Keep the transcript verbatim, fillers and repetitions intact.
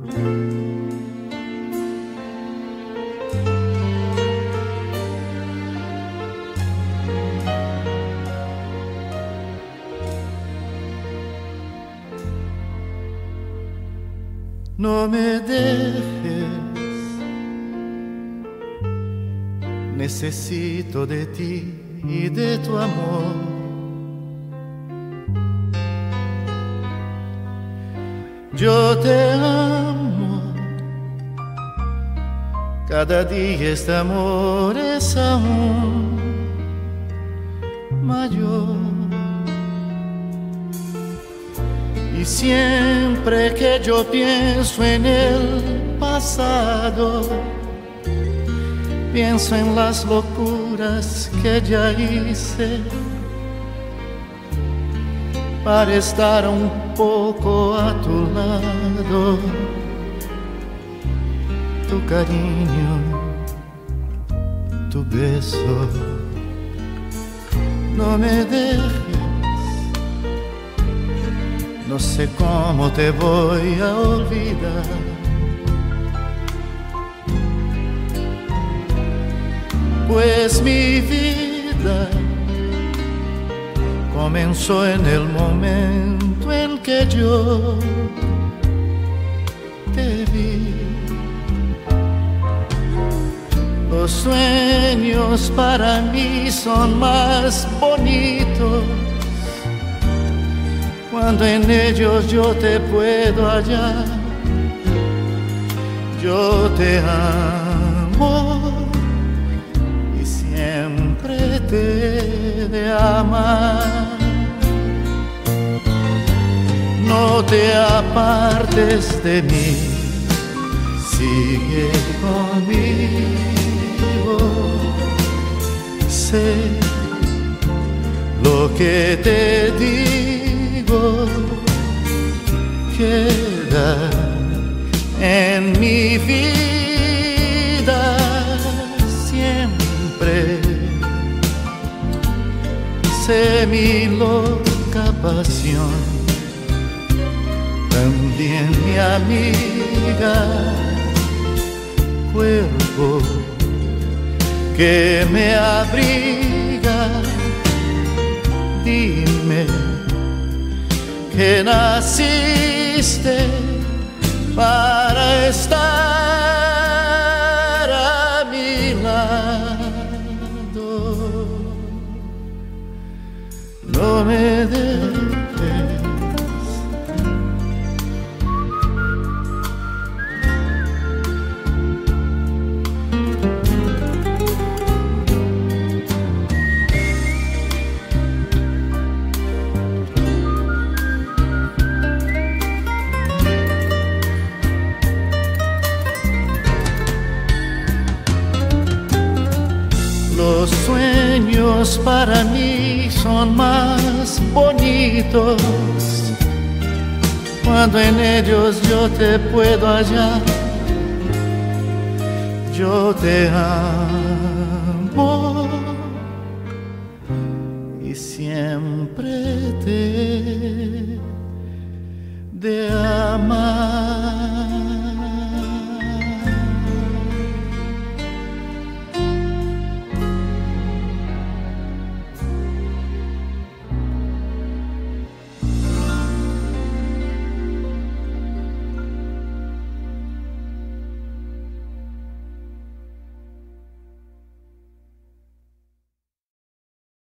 No me dejes, necesito de ti y de tu amor. Yo te amo, cada día este amor es aún mayor. Y siempre que yo pienso en el pasado, pienso en las locuras que ya hice para estar un poco a tu lado. Tu cariño, tu beso, no me dejes. No sé cómo te voy a olvidar. Pues mi vida comenzó en el momento en que yo te vi. Los sueños para mí son más bonitos cuando en ellos yo te puedo hallar. Yo te amo y siempre te he de amar. No te apartes de mí, sigue conmigo. Sé lo que te digo, queda en mi vida siempre. Sé mi loca pasión, también mi amiga, cuerpo que me abriga. Dime que naciste para estar a mi lado. No me dejes. Los sueños para mí son más bonitos cuando en ellos yo te puedo hallar. Yo te amo y siempre te he de amar.